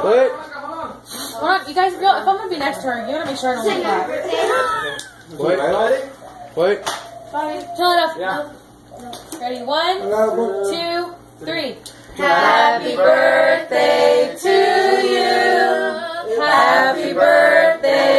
Wait. Hold on, you guys, if I'm gonna be next to her, you gotta make sure I don't look back. Wait. Sorry. Turn it off. Yeah. Ready? 1, 2, 3. Happy birthday to you. Happy birthday